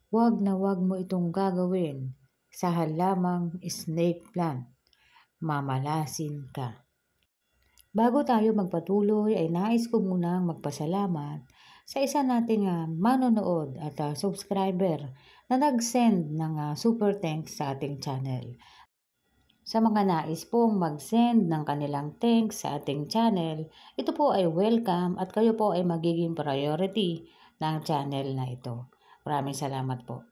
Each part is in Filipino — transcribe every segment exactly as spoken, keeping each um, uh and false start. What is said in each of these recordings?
Huwag na huwag mo itong gagawin sa halamang snake plant. Mamalasin ka. Bago tayo magpatuloy ay nais ko munang magpasalamat sa isa nating uh, manonood at uh, subscriber na nag-send ng uh, super thanks sa ating channel. Sa mga nais pong mag-send ng kanilang thanks sa ating channel, ito po ay welcome at kayo po ay magiging priority ng channel na ito. Maraming salamat po.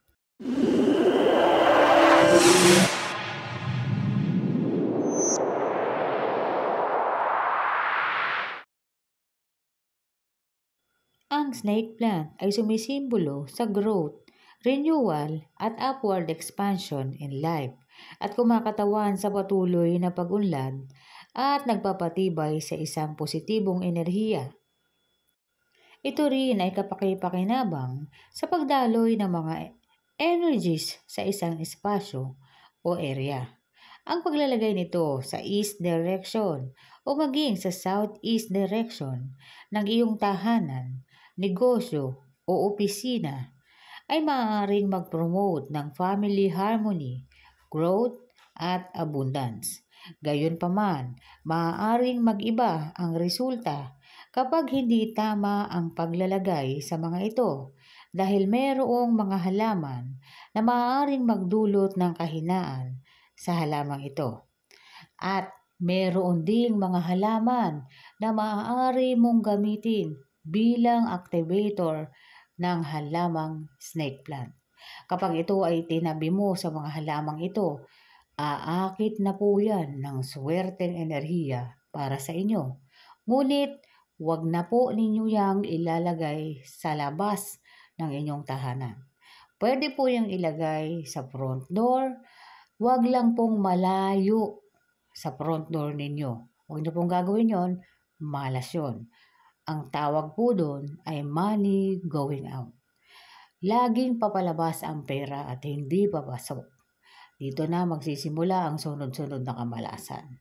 Ang snake plant ay sumisimbolo sa growth, renewal at upward expansion in life at kumakatawan sa patuloy na pag-unlad at nagpapatibay sa isang positibong enerhiya. Ito rin ay kapaki-pakinabang sa pagdaloy ng mga energies sa isang espasyo o area. Ang paglalagay nito sa east direction o maging sa southeast direction ng iyong tahanan, negosyo o opisina ay maaaring mag-promote ng family harmony, growth at abundance. Gayunpaman, maaaring mag-iba ang resulta kapag hindi tama ang paglalagay sa mga ito dahil mayroong mga halaman na maaaring magdulot ng kahinaan sa halamang ito. At mayroon ding mga halaman na maaari mong gamitin bilang activator ng halamang snake plant. Kapag ito ay tinabi mo sa mga halamang ito, aakit na po yan ng swerteng enerhiya para sa inyo. Ngunit, huwag na po ninyo yang ilalagay sa labas ng inyong tahanan. Pwede po yung ilagay sa front door, huwag lang pong malayo sa front door ninyo. Huwag niyo pong gagawin yon, malas yun. Ang tawag po doon ay money going out. Laging papalabas ang pera at hindi papasok. Dito na magsisimula ang sunod-sunod na kamalasan.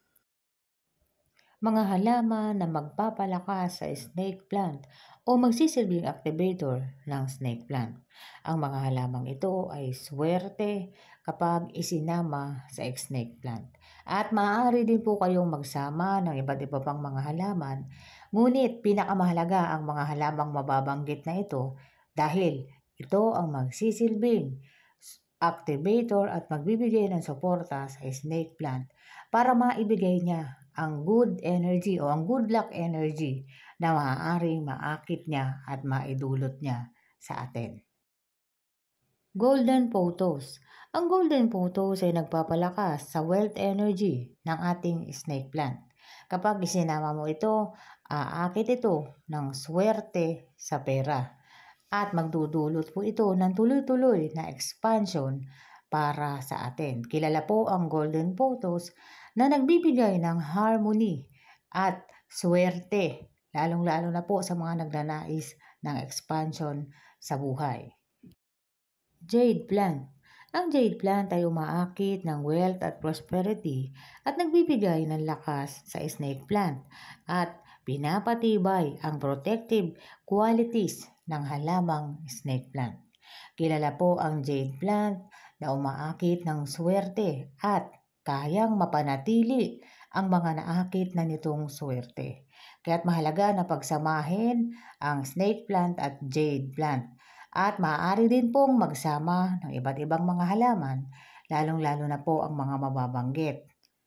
Mga halaman na magpapalakas sa snake plant o magsisilbing activator ng snake plant. Ang mga halamang ito ay swerte kapag isinama sa snake plant. At maaari din po kayong magsama ng iba't iba pang mga halaman, ngunit pinakamahalaga ang mga halamang mababanggit na ito dahil ito ang magsisilbing activator at magbibigay ng suporta sa snake plant para maibigay niya ang good energy o ang good luck energy na maaaring maakit niya at maidulot niya sa atin. Golden photos. Ang golden photos ay nagpapalakas sa wealth energy ng ating snake plant. Kapag isinama mo ito, aakit ito ng swerte sa pera at magdudulot po ito ng tuloy-tuloy na expansion para sa atin. Kilala po ang golden photos na nagbibigay ng harmony at swerte, lalong-lalo na po sa mga nagnanais ng expansion sa buhay. Jade plant. Ang jade plant ay umaakit ng wealth at prosperity at nagbibigay ng lakas sa snake plant at pinapatibay ang protective qualities ng halamang snake plant. Kilala po ang jade plant na umaakit ng swerte at kayang mapanatili ang mga naakit na nitong swerte. Kaya't mahalaga na pagsamahin ang snake plant at jade plant. At maaari din pong magsama ng iba't ibang mga halaman, lalong-lalo na po ang mga mababanggit.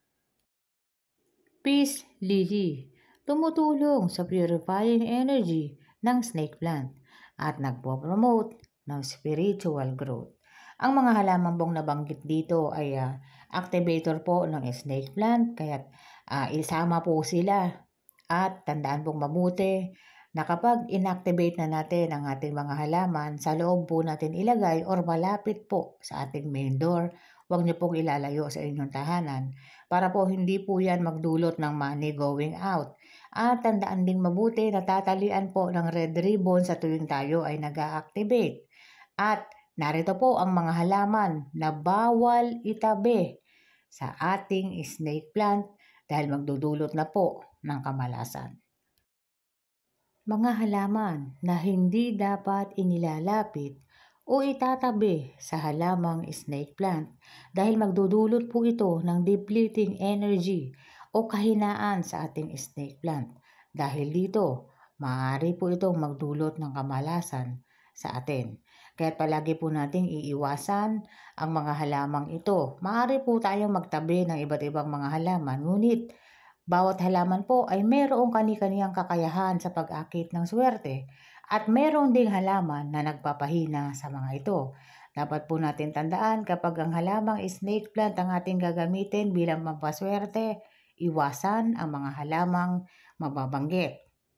Peace lily. Tumutulong sa purifying energy ng snake plant at nagpo-promote ng spiritual growth. Ang mga halaman pong nabanggit dito ay uh, activator po ng snake plant, kaya uh, isama po sila at tandaan pong mabuti na kapag inactivate na natin ang ating mga halaman, sa loob po natin ilagay or malapit po sa ating main door, huwag niyo pong ilalayo sa inyong tahanan para po hindi po yan magdulot ng money going out. At tandaan din mabuti na tatalian po ng red ribbon sa tuwing tayo ay nag-activate. At narito po ang mga halaman na bawal itabi sa ating snake plant dahil magdudulot na po ng kamalasan. Mga halaman na hindi dapat inilalapit o itatabi sa halamang snake plant dahil magdudulot po ito ng depleting energy o kahinaan sa ating snake plant. Dahil dito, maaari po itong magdulot ng kamalasan sa atin. Kaya palagi po nating iiwasan ang mga halamang ito. Maaari po tayong magtabi ng iba't ibang mga halaman, ngunit bawat halaman po ay mayroong kani-kaniyang kakayahan sa pag-akit ng swerte at mayroong ding halaman na nagpapahina sa mga ito. Dapat po natin tandaan kapag ang halamang snake plant ang ating gagamitin bilang pampaswerte, iwasan ang mga halamang mababanggit.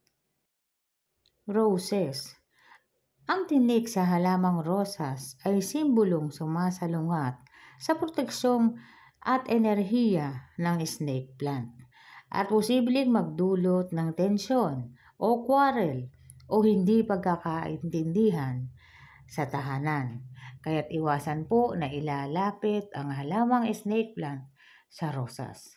Roses. Ang tinik sa halamang rosas ay simbolong sumasalungat sa proteksyong at enerhiya ng snake plant at posibleng magdulot ng tensyon o quarrel o hindi pagkakaintindihan sa tahanan. Kaya't iwasan po na ilalapit ang halamang snake plant sa rosas.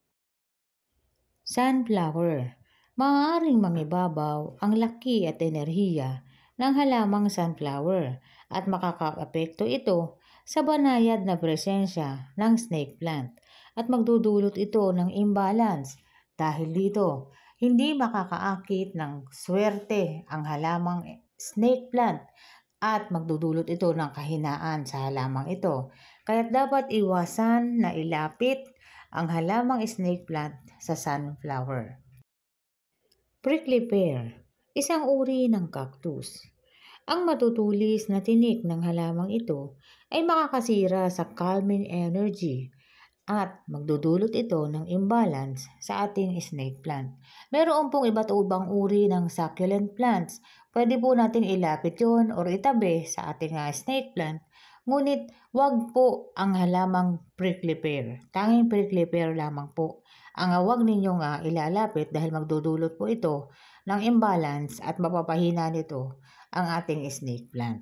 Sunflower. Maaaring mangibabaw ang laki at enerhiya ng halamang sunflower at makakaapekto ito sa banayad na presensya ng snake plant at magdudulot ito ng imbalance. Dahil dito, hindi makakaakit ng swerte ang halamang snake plant at magdudulot ito ng kahinaan sa halamang ito. Kaya dapat iwasan na ilapit ang halamang snake plant sa sunflower. Prickly pear, isang uri ng cactus. Ang matutulis na tinik ng halamang ito ay makakasira sa calming energy at magdudulot ito ng imbalance sa ating snake plant. Meron pong iba't ibang uri ng succulent plants. Pwede po natin ilapit yun or itabi sa ating uh, snake plant. Ngunit wag po ang halamang prickly pear. Tanging prickly pear lamang po ang uh, wag ninyong uh, ilalapit dahil magdudulot po ito ng imbalance at mapapahina nito ang ating snake plant.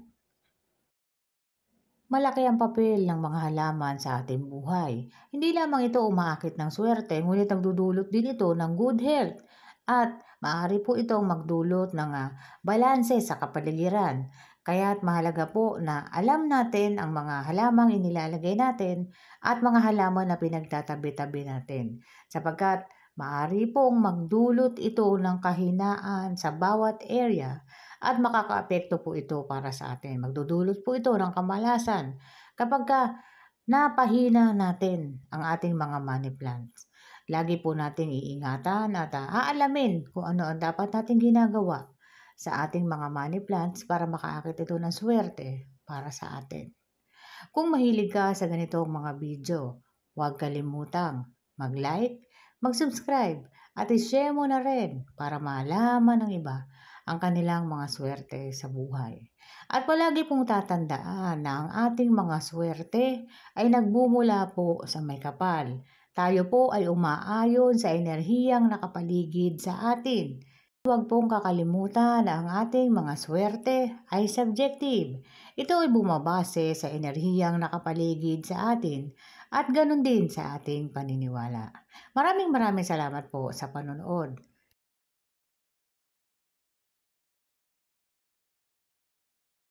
Malaki ang papel ng mga halaman sa ating buhay. Hindi lamang ito umaakit ng swerte, ngunit nagdudulot din ito ng good health at maaari po itong magdulot ng uh, balanse sa kapaligiran. Kaya't mahalaga po na alam natin ang mga halamang inilalagay natin at mga halaman na pinagtatabi-tabi natin. Sapagkat maaari pong magdulot ito ng kahinaan sa bawat area at makakaapekto po ito para sa atin. Magdudulot po ito ng kamalasan kapag ka napahina natin ang ating mga money plants. Lagi po nating iingatan at uh, aalamin kung ano ang dapat nating ginagawa sa ating mga money plants para makaakit ito ng swerte para sa atin. Kung mahilig ka sa ganitong mga video, huwag kalimutang mag-like, mag-subscribe at i-share mo na rin para malaman ng iba ang kanilang mga swerte sa buhay. At palagi pong tatandaan na ang ating mga swerte ay nagbumula po sa may kapal. Tayo po ay umaayon sa enerhiyang nakapaligid sa atin. Huwag pong kakalimutan na ang ating mga swerte ay subjective. Ito ay bumabase sa enerhiyang nakapaligid sa atin at ganun din sa ating paniniwala. Maraming maraming salamat po sa panonood.